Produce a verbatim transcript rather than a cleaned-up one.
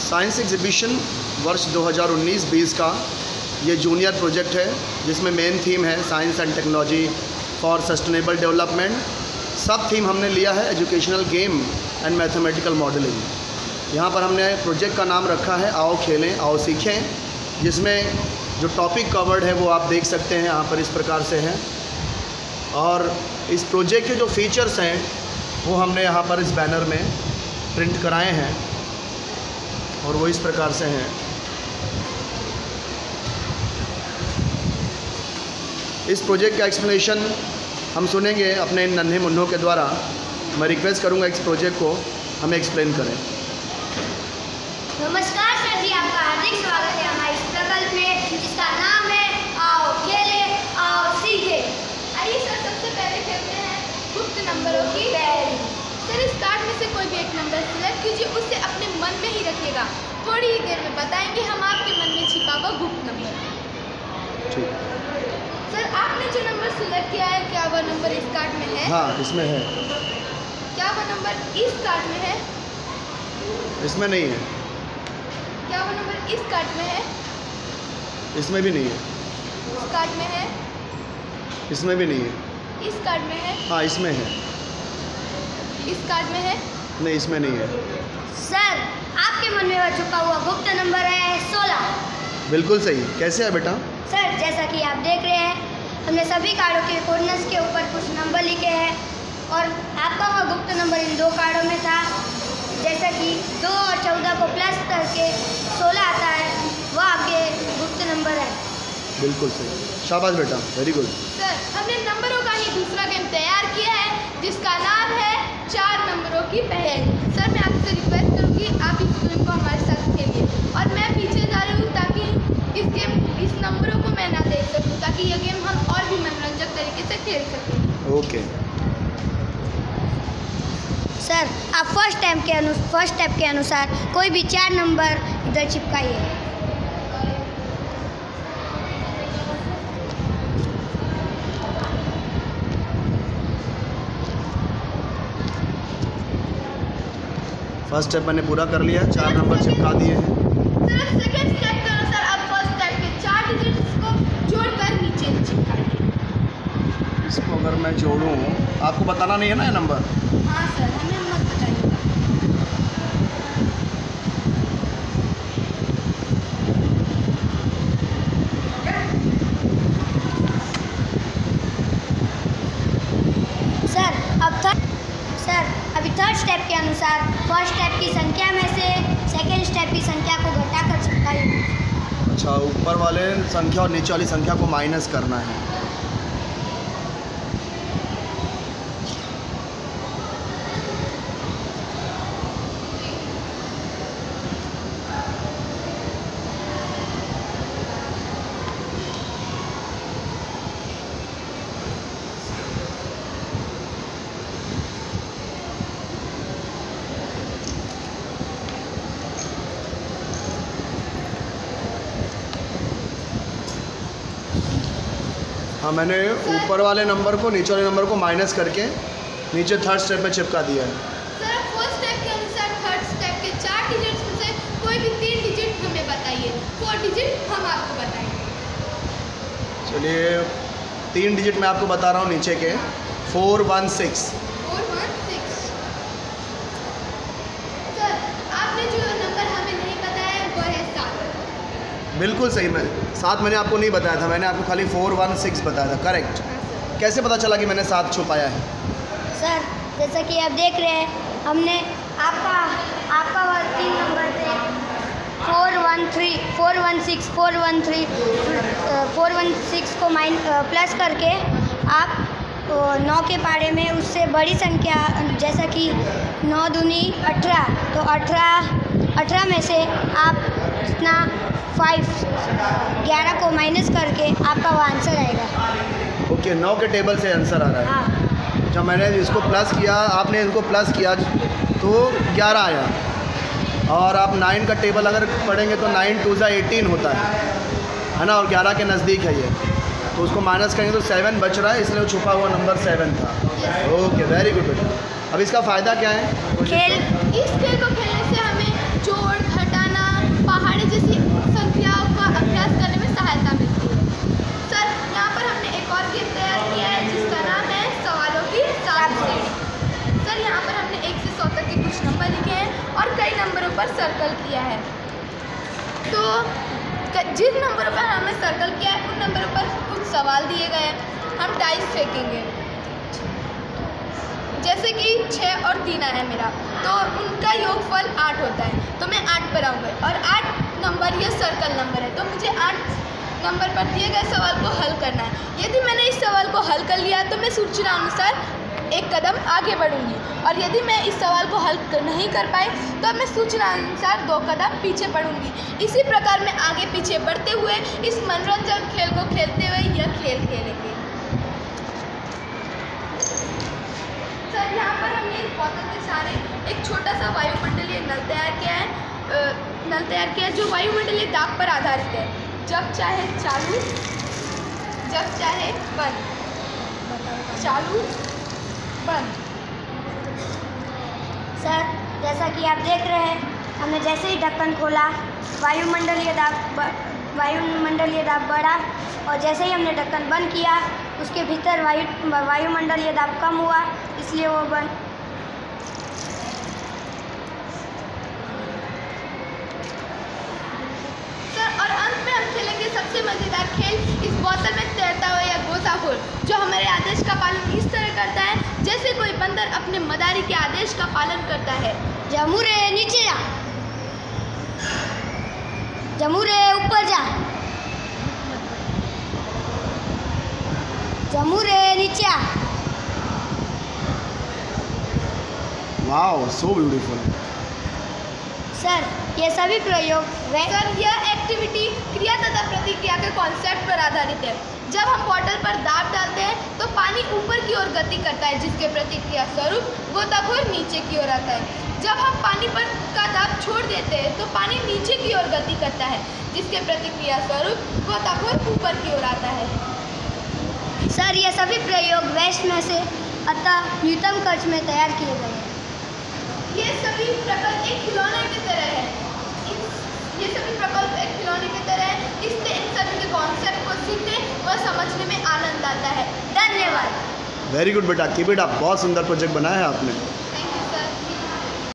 Science exhibition वर्ष दो हज़ार उन्नीस बीस का ये जूनियर प्रोजेक्ट है, जिसमें मेन थीम है science and technology for sustainable development. सब थीम हमने लिया है educational game and mathematical modelling. यहाँ पर हमने प्रोजेक्ट का नाम रखा है आओ खेलें आओ सीखें, जिसमें जो टॉपिक कवर्ड है वो आप देख सकते हैं यहाँ पर इस प्रकार से हैं। और इस प्रोजेक्ट के जो फीचर्स हैं वो हमने यहाँ पर इस बैनर में प्रिंट कराए हैं और वो इस प्रकार से हैं। इस प्रोजेक्ट का एक्सप्लेनेशन हम सुनेंगे अपने नन्हे मुन्नों के द्वारा। मैं रिक्वेस्ट करूंगा इस प्रोजेक्ट को हमें एक्सप्लेन करें। नमस्कार सर जी, आपका हार्दिक स्वागत है हमारे इस प्रकल्प में, जिसका नाम है आओ खेले आओ सीखे। आइए सर, सबसे पहले खेलते हैं गुप्त नंबरों की पहेली। सर, इस कार्ड में से कोई भी एक नंबर सिलेक्ट कीजिए, उसे अपने मन में ही रखिएगा। थोड़ी ही देर में बताएंगे हम आपके मन में छिपा हुआ गुप्त नंबर। ठीक। सर, आपने जो नंबर सिलेक्ट किया है, क्या वह नंबर इस कार्ड में है? हाँ, इसमें है। क्या वह नंबर इस कार्ड में है? इसमें नहीं है। क्या वो नंबर इस कार्ड में है? इसमें भी नहीं है। इस कार्ड में है? इसमें भी नहीं है। इस कार्ड में है? हाँ, इसमें है। इस कार्ड में है? नहीं, इसमें नहीं है। सर, आपके मन में छुपा हुआ गुप्त नंबर है सोलह। बिल्कुल सही। कैसे है बेटा? सर, जैसा कि आप देख रहे हैं, हमने सभी कार्डों के कॉर्नर्स के ऊपर कुछ नंबर लिखे हैं और आपका वह गुप्त नंबर इन दो कार्डों में था। जैसा कि दो और चौदह को प्लस करके सोलह आता है, वह आपके गुप्त नंबर है। बिल्कुल सही, शाबाश बेटा, वेरी गुड। सर, हमने नंबरों का ही दूसरा गेम तैयार किया है, जिसका नाम है चार नंबरों की पहेली। सर, मैं आपसे रिक्वेस्ट करूँगी आप इस गेम को हमारे साथ खेलिए। और मैं पीछे जा रही हूँ ताकि इस गेम इस नंबरों को मैं ना देख सकूँ, ताकि यह गेम हम और भी मनोरंजक तरीके से खेल सकें। ओके। सर, आप फर्स्ट स्टेप के अनु फर्स्ट स्टेप के अनुसार कोई भी चार नंबर इधर चिपकाइए। फर्स्ट स्टेप मैंने पूरा कर लिया, चार नंबर चिपका दिए हैं। सर, सेकंड स्टेप के अनुसार आप फर्स्ट स्टेप के चार डिजिट्स को जोड़कर नीचे चिपकाइए। इसको अगर मैं जोड़ूं, आपको बताना नहीं है ना ये नंबर? हाँ सर, हमें मत बताइएगा। सर, अब थर्ड सर अभी थर्ड स्टेप के अनुसार फर्स्ट स्टेप की संख्या में से सेकंड स्टेप की संख्या को घटाकर चिपकाइए। अच्छा, ऊपर वाले संख्या और नीचे वाली संख्या को माइनस करना है। हाँ, मैंने ऊपर वाले नंबर को नीचे वाले नंबर को माइनस करके नीचे थर्ड स्टेप में चिपका दिया है। सर, अब फोर्थ स्टेप के अनुसार थर्ड स्टेप के चार डिजिट्स में से कोई भी तीन डिजिट हमें बताइए। फोर डिजिट हम आपको बताएंगे। चलिए, तीन डिजिट मैं आपको बता रहा हूँ नीचे के। Four one six. Four one six. Sir, आपने जो नंबर हमें नहीं बताया वो है सात। बिल्कुल सही। मैं सात मैंने आपको नहीं बताया था, मैंने आपको खाली फोर वन सिक्स बताया था। करेक्ट। कैसे पता चला कि मैंने सात छुपाया है? सर, जैसा कि आप देख रहे हैं, हमने आपका आपका वह तीन नंबर थे four one three four one six four one three four one six को माइन प्लस करके आप नौ के पारे में उससे बड़ी संख्या, जैसा कि नौ दूनी अठारह, तो अठारह अठारह में से आप जितना फाइव ग्यारह को माइनस करके आपका वो आंसर आएगा। ओके, नौ के टेबल से आंसर आ रहा है। हाँ। जब मैंने इसको प्लस किया, आपने इसको प्लस किया तो ग्यारह आया। और आप नाइन का टेबल अगर पढ़ेंगे तो नाइन टू ज़ा एटीन होता है है ना, और ग्यारह के नज़दीक है ये, तो उसको माइनस करेंगे तो सेवन बच रहा है, इसलिए वो छुपा हुआ नंबर सेवन था। ओके, वेरी गुड बेटा। अब इसका फ़ायदा क्या है? खेल इस खेल को खेलने से हमें जोड़, घटाना, पर सर्कल किया है। तो जिन नंबरों पर हमने सर्कल किया है उन नंबरों पर कुछ सवाल दिए गए हैं। हम डाइस फेंकेंगे, जैसे कि छः और तीन है मेरा, तो उनका योगफल आठ होता है, तो मैं आठ पर आऊँगा और आठ नंबर ये सर्कल नंबर है, तो मुझे आठ नंबर पर दिए गए सवाल को हल करना है। यदि मैंने इस सवाल को हल कर लिया तो मैं सूचना अनुसार एक कदम आगे बढ़ूंगी, और यदि मैं इस सवाल को हल नहीं कर पाई तो मैं सूचना अनुसार दो कदम पीछे बढ़ूंगी। इसी प्रकार मैं आगे पीछे बढ़ते हुए इस मनोरंजक खेल को खेलते हुए यह खेल खेलेंगे। सर, यहाँ पर हमने इस बोतल के सहारे एक छोटा सा वायुमंडलीय नल तैयार किया है नल तैयार किया है जो वायुमंडलीय दाब पर आधारित है। जब चाहे चालू, जब चाहे बंद, चालू बंद। सर, जैसा कि आप देख रहे हैं, हमने जैसे ही ढक्कन खोला वायुमंडलीय दाब वायुमंडलीय दाब बढ़ा, और जैसे ही हमने ढक्कन बंद किया उसके भीतर वायु वायुमंडलीय दाब कम हुआ, इसलिए वो बंद। सर, और अंत में हम खेलेंगे सबसे मज़ेदार खेल, इस बोतल में तैरता हुआ या गोताखोर, जो हमारे आदेश का पालन इस तरह करता है जैसे कोई बंदर अपने मदारी के आदेश का पालन करता है। जमूरे नीचे जा, जमूरे ऊपर जा, जमूरे नीचे आ। Wow, so beautiful. सर, ये सभी प्रयोग वे सर, यह एक्टिविटी क्रिया तथा प्रतिक्रिया के कॉन्सेप्ट पर आधारित है। जब हम बॉटल पर दाब डालते हैं तो पानी ऊपर की ओर गति करता है, जिसके प्रतिक्रिया स्वरूप गोताखोर नीचे की ओर आता है। जब हम पानी पर का दाब छोड़ देते हैं तो पानी नीचे की ओर गति करता है, जिसके प्रतिक्रिया स्वरूप गोताखोर ऊपर की ओर आता है। सर, ये सभी प्रयोग वेस्ट में से अतः न्यूनतम खर्च में तैयार किए गए हैं। ये सभी प्रकल्प एक खिलौने की तरह है ये सभी प्रकल्प एक खिलौने की तरह है इसलिए इन सभी के कॉन्सेप्ट को सीखने व समझने में आनंद आता है। धन्यवाद। वेरी गुड बेटा, की बेटा बहुत सुंदर प्रोजेक्ट बनाया है आपने।